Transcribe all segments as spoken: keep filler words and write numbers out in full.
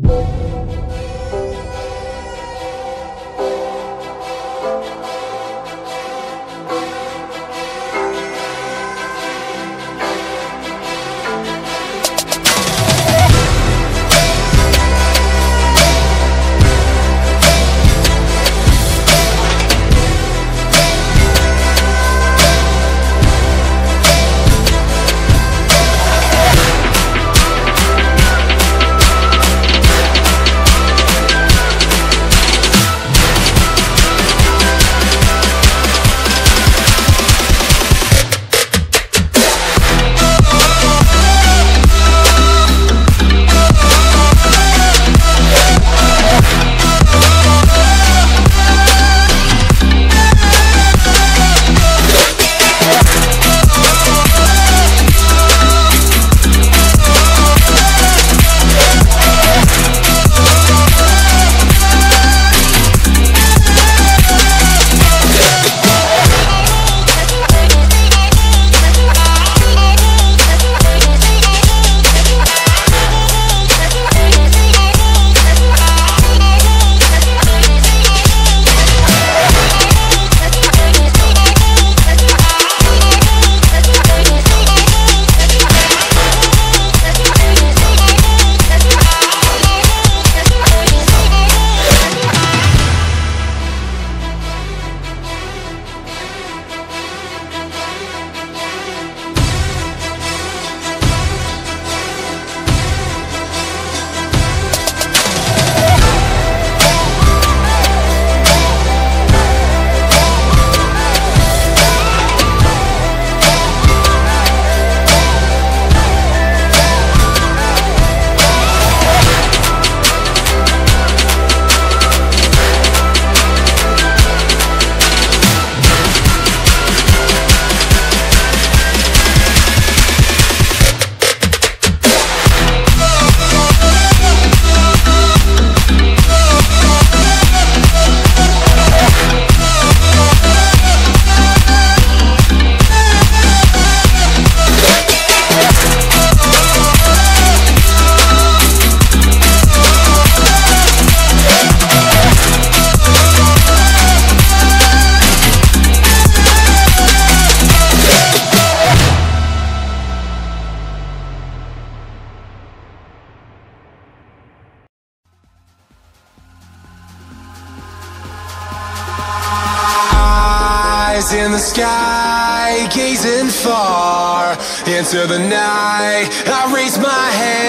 In the sky, gazing far into the night, I raise my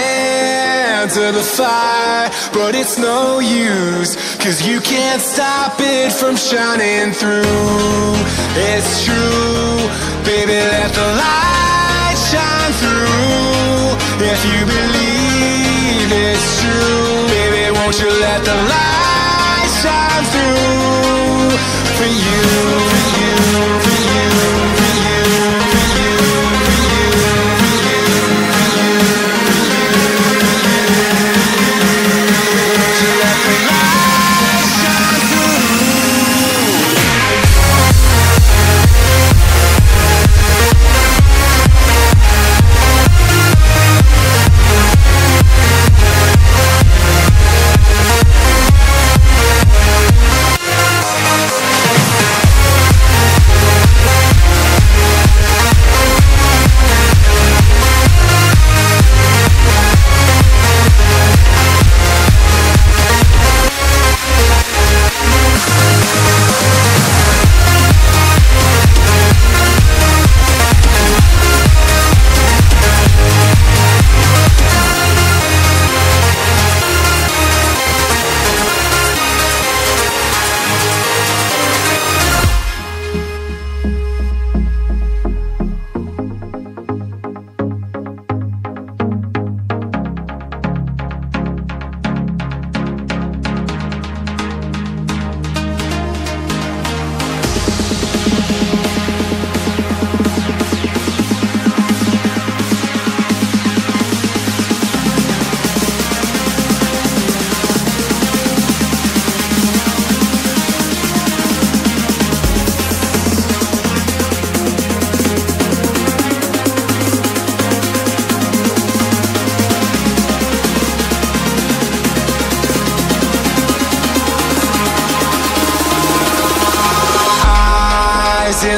hand to the fire, but it's no use, cause you can't stop it from shining through. It's true, baby, let the light shine through. If you believe it's true, baby, won't you let the light shine through for you.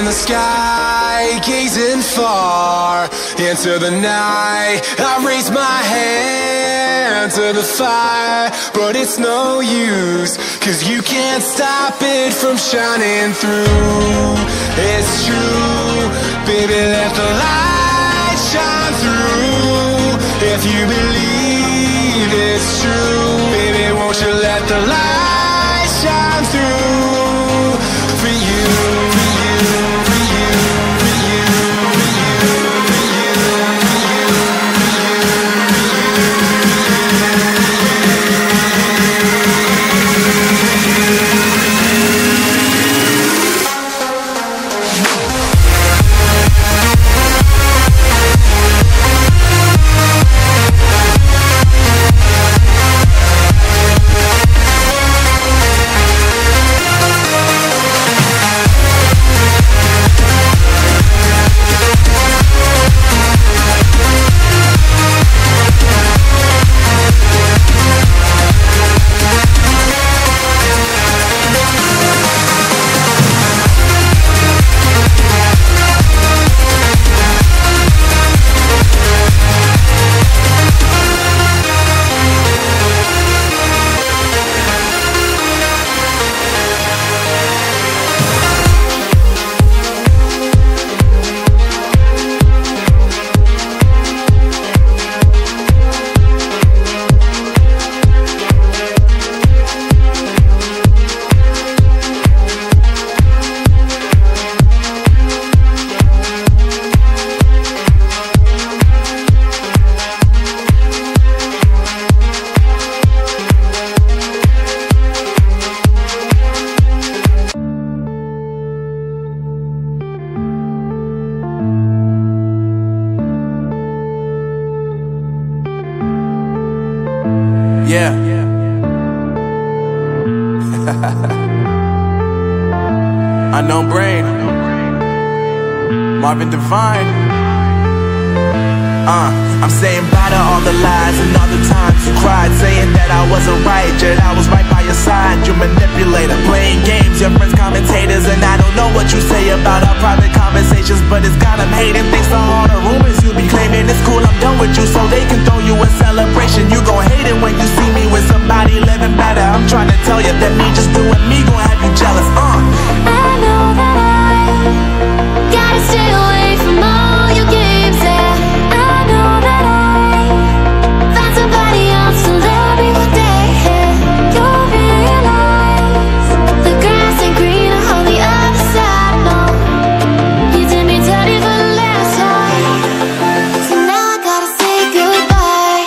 the sky, gazing far into the night. I raise my hand to the fire, but it's no use, 'cause you can't stop it from shining through. It's true, baby, let the light shine through. If you believe it's true, baby, won't you let the light shine through for you, for you, for you, for you, for you, for you, for you, Yeah. Unknown Brain, Marvin Devine. Uh, I'm saying bye to all the lies and all the times you cried, saying that I wasn't right, yet I was right by your side. You manipulator, playing games, your friends commentators, and I don't know what you say about our private conversations, but it's got them hating. Thanks to all the rumors you be claiming. It's cool, I'm done with you, so they can throw you a celebration. You gon' hate it when you see me with somebody living better. I'm trying to tell you that me just doing me gon' have you jealous. Uh. I know that I gotta stay away from all your games, yeah. I know that I find somebody else to love me one day, yeah. You'll realize the grass ain't greener on the other side, no. You did me dirty for the last time, so now I gotta say goodbye.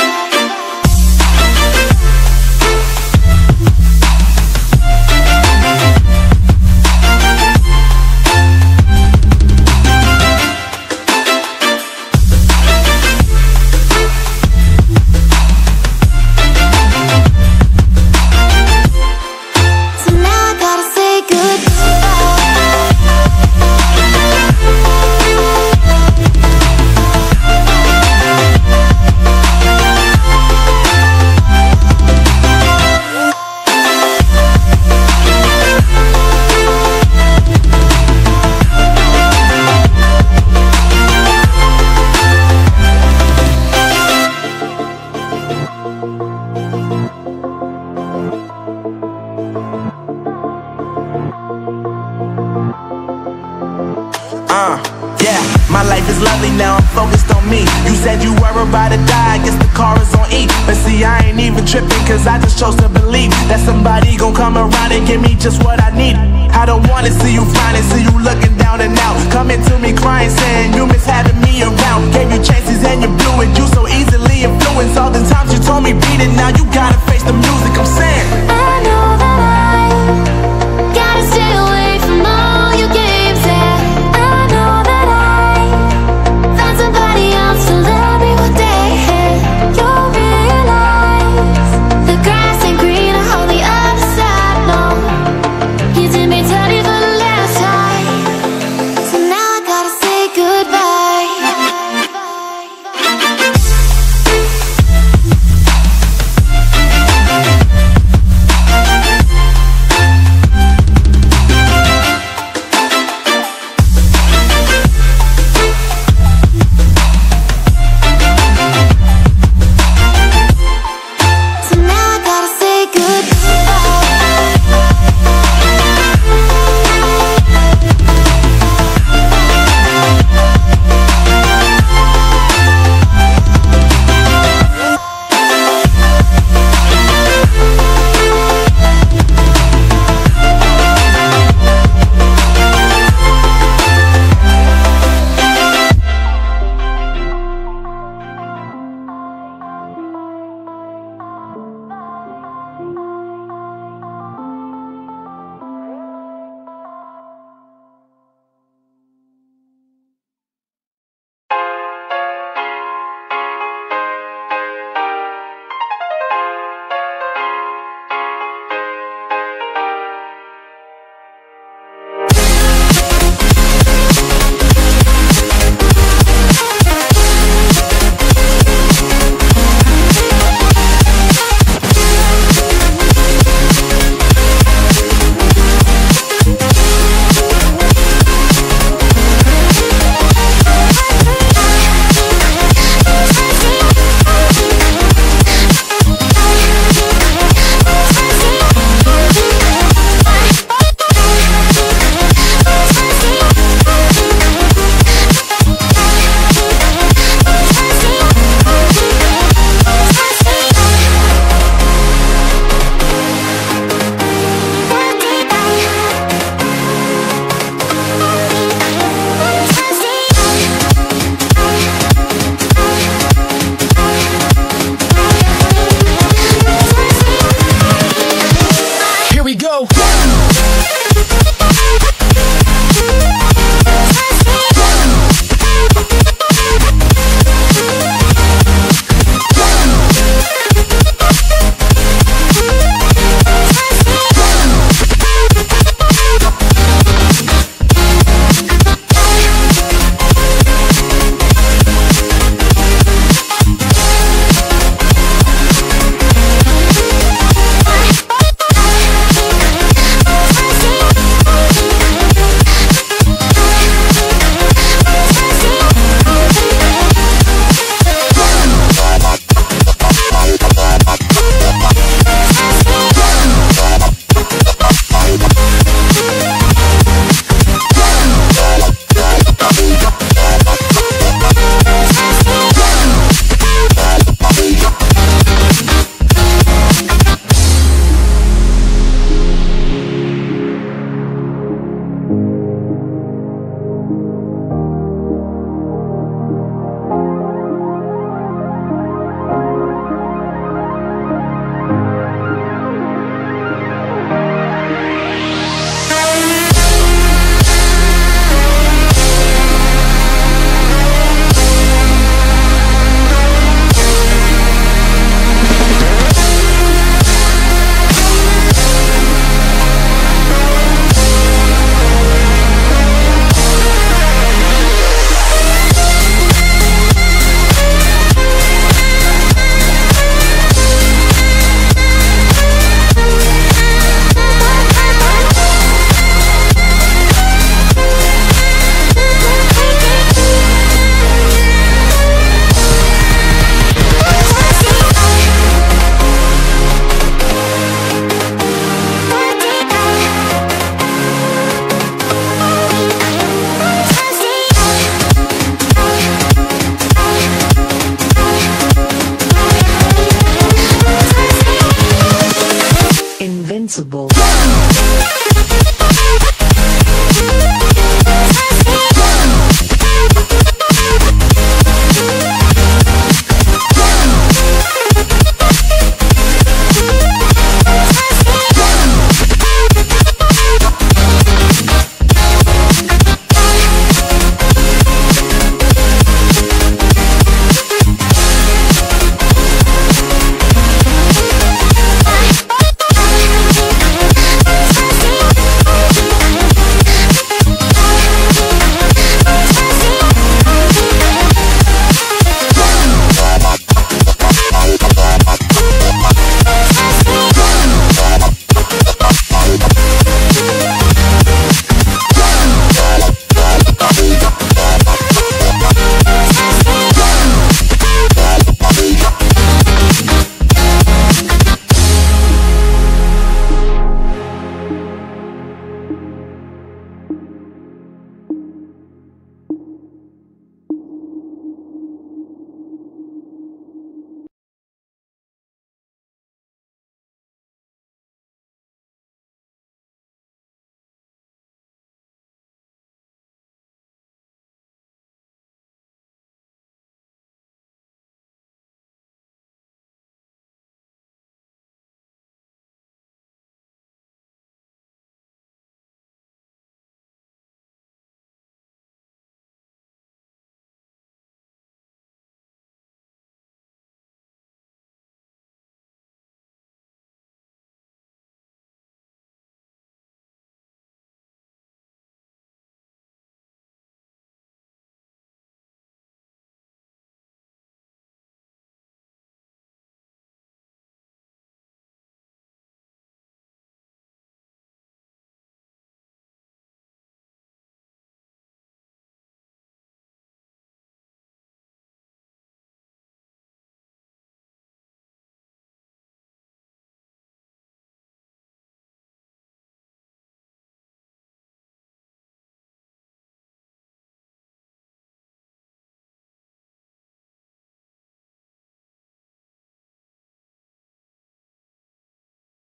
So now I gotta say Uh, yeah, my life is lovely now, I'm focused on me. You said you were about to die, I guess the car is on E. But see, I ain't even tripping, cause I just chose to believe that somebody gon' come around and give me just what I need. I don't wanna see you flying, see you looking down and out, coming to me crying, saying you miss having me around. Gave you chances and you blew it, you so easily influenced. All the times you told me beat it, now you gotta face the music. I'm saying I know that I gotta stay away from all your games, yeah. I know that I found somebody else to love me one day, yeah. You'll realize the grass ain't greener on the other side, no. You did me dirty for the last time, so now I gotta say goodbye. invincible.